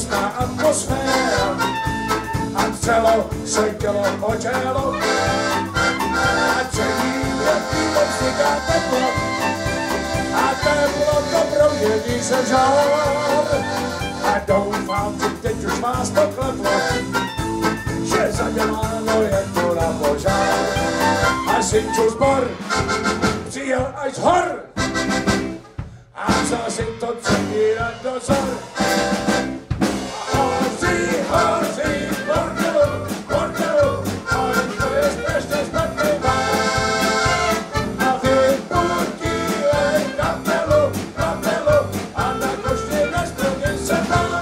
těsná atmosféra a celo se tělo očelo a čení, jaký vzniká teplo a teplo to promění se žár a doufám, že teď už vás to kleplo, že zaděláno je tu na požár a Sinčův sbor přijel až z hor a vzal si to celý na dozor. A hoří, bordelu, a to je strašně špatný vár. A vypudílej kapelu a na košti nesplní se pán.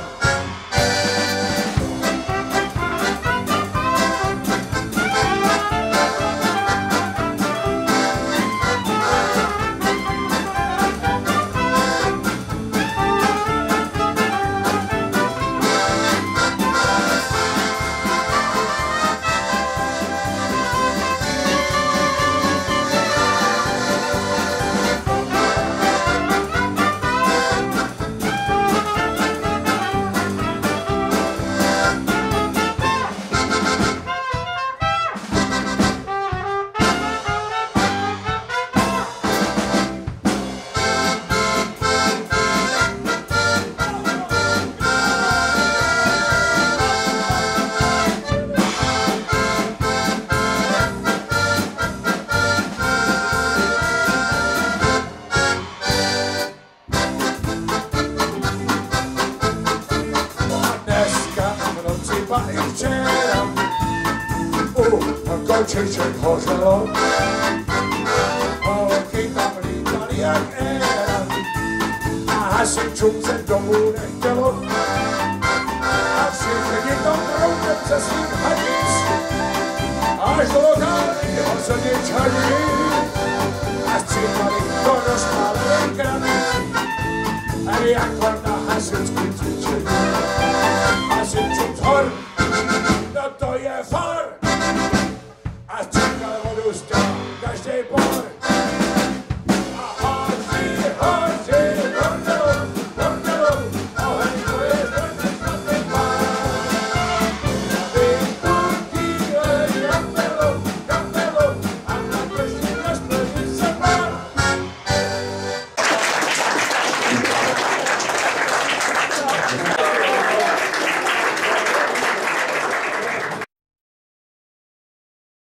I včera kočiček hořelo, holky tam lítaly jak éra a hasičům se domů nechtělo a všichni to kroutě přes svých hadic až do lokálního sodičaní a střípali do rozpálené krany a jako na hasičský cvičení.